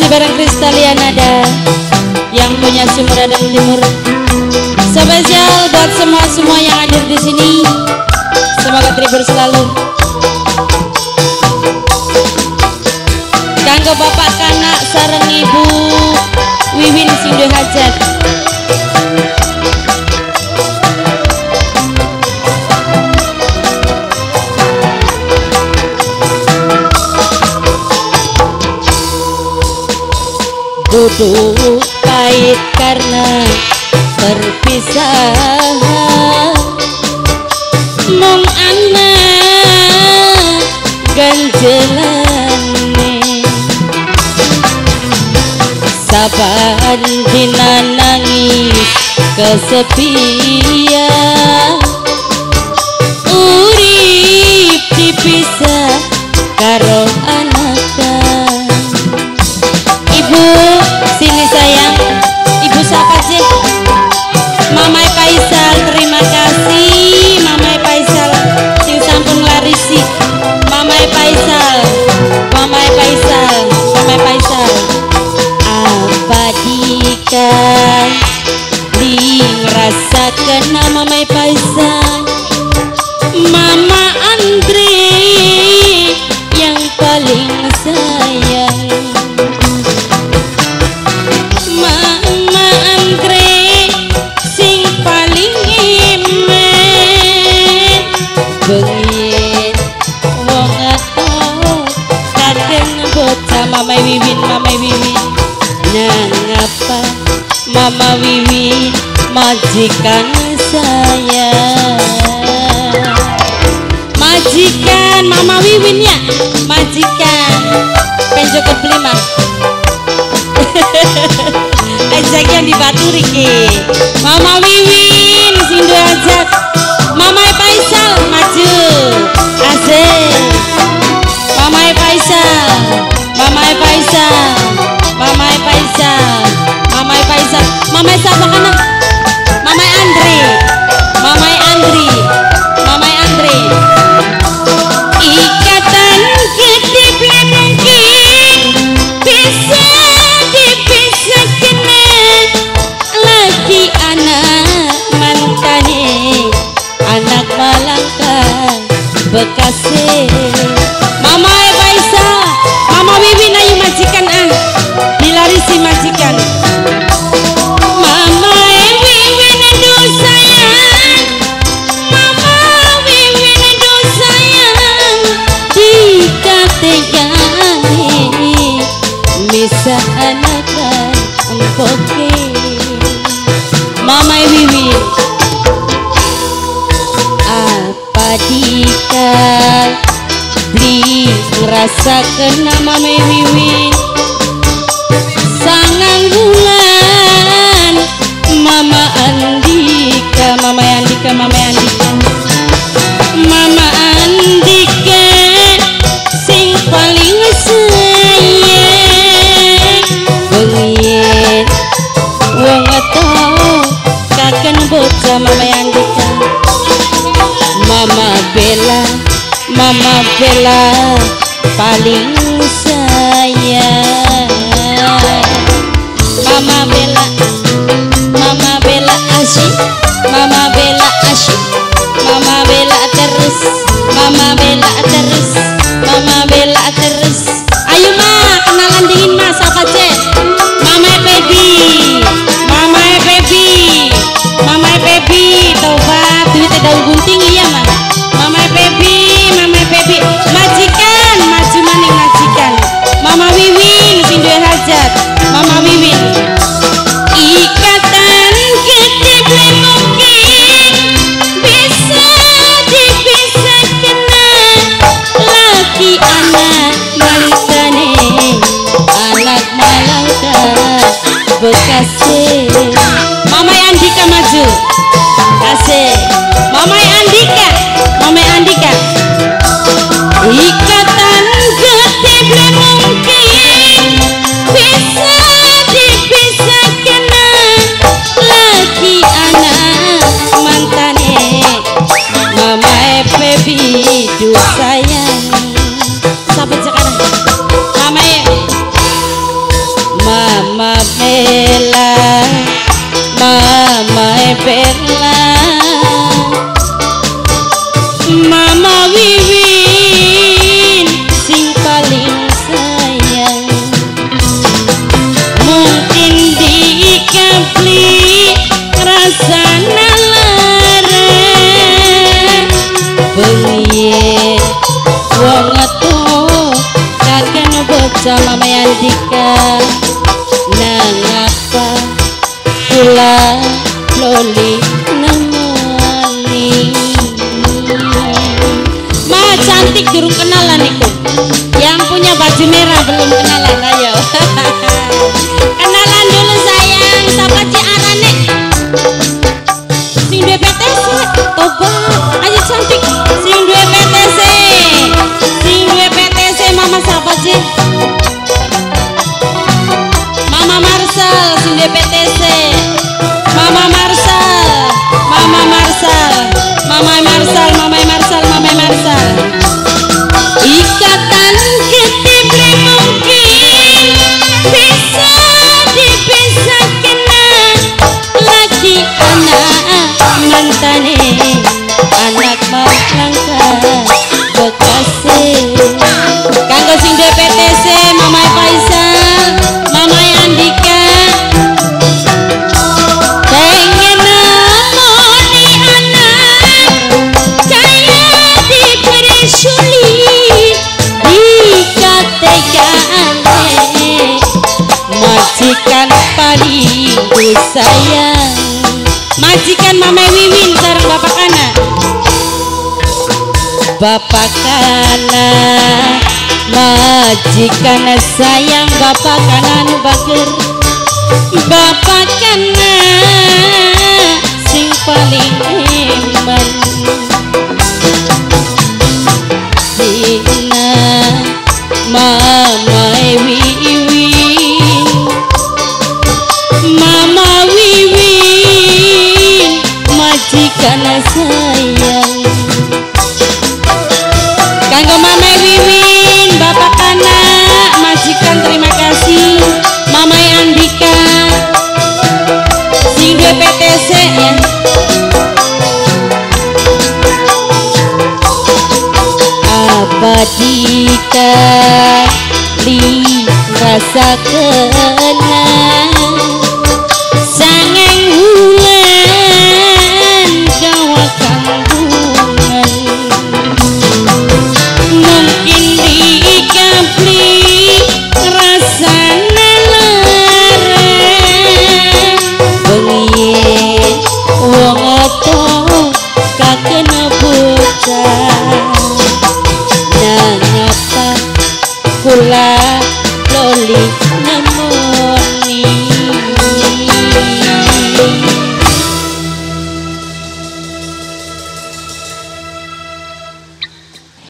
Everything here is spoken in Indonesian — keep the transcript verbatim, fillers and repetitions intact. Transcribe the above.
bareng Kristalian ada yang punya sumur Adang Timur. Spesial buat semua-semua yang hadir di sini. Semoga terhibur selalu. Kanggo bapak kanak sareng ibu Wiwin sing duwe hajat. Duduk pahit karena perpisahan, mong anak ganjelane saban dina nangis kesepian, urip dipisah karo anakan. Ibu sini sayang, ibu siapa sih? Mamai Faisal, terima kasih Mamai Faisal sing sampun larisi. Mamai Faisal, Mamai Faisal, Mamai Faisal. Abadikan di ngerasakan nama Mamai Faisal, Mama Andre yang paling sayang. Bengin wong atok kadang bocah Mama Wiwin, Mama Wiwin nang apa Mama Wiwin majikan saya, majikan Mama Wiwin ya, majikan penjo keplima ajak yang dibaturi ki Mama Wiwin sing duwe hajat. Mama Faisal maju asik. Mama Faisal, Mama Faisal, Mama Faisal, Mama Faisal, Mama siapa kana? Mama Andri, Mama Andri, Mama Andri. Ikatan ketiplah mungkin bisa dipisahkan, lagi anak mantane anak Malangka Bekasi. Mama Faisal, Mama Wiwin ayu majikan ah dilarisi majikan. Mama Wiwin aduh sayang, Mama Wiwin aduh sayang, dikategani misah anakan empoke. Mama Wiwin abadikan di ngerasakan nama Wiwin sangang bulan. Mama Andika, Mama Andika, Mama Andika, Mama Andika sing paling sayang. Bengin wong atok kaken bocah Mama Andika. Mama Bella, Mama Bella paling sayang. Mama Bella, Mama Bella asyik, Mama Bella asyik, Mama Bella terus, Mama Bella terus, Mama Bella terus. Ayo ma, kenalan dingin ma, siapa cek? Mama Baby, Mama Baby, Mama Baby, tobat, duit daun gunting iya ma. Mama Baby, Mama Baby, majikan, maju maning majikan. Mama Wiwin sing duwe hajat, Mama Wiwin. Ikatan ketiplah mungkin bisa dipisahkan, lagi anak mantane anak Malangka Bekasi. Mama Andika maju, kasih Mama Andika. sama Mayandika nangapa kula loli nemoni Ma cantik durung kenalan iku yang punya baju merah belum kenalan ayo kenalan dulu sayang siapa Ci Arane sing duwe P T C tobat ayo cantik sing duwe P T C sing duwe P T C mama siapa Ci Mama Marsal sing duwe P T C Mama Marsal Mama Marsal Mama Marsal Mama Marsal Mama Marsal ikatan ketibli mungkin bisa dipisahkan lagi anak mantane anak malangka bekasi kanggo sing duwe P T C Mama Faisal Mama Andika pengen nemoni anak kaya diberi sulit dikategane majikan paling sayang majikan Mama Wiwin sareng bapak kana bapak kana majikan sayang bapak kana nu bager bapak kana sing paling iman dina Mama Wiwin Mama Wiwin majikan sayang kanggo Mama Wiwin bapak kana majikan terima kasih Mama Andika sing duwe P T C ya abadika li rasa kenang sangeng hulan gawa kandungan mungkin dikapli rasana larang bengi wong oto kakena bocah nangapa kula loli